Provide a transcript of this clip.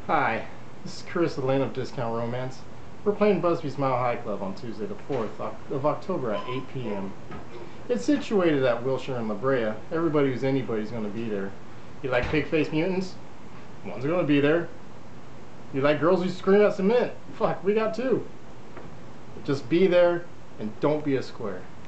Hi, this is Chris the Lane of Discount Romance. We're playing Busby's Mile High Club on Tuesday the 4th of October at 8 p.m. It's situated at Wilshire and La Brea. Everybody who's anybody's going to be there. You like pig-faced mutants? One's going to be there. You like girls who scream at cement? Fuck, we got two. Just be there and don't be a square.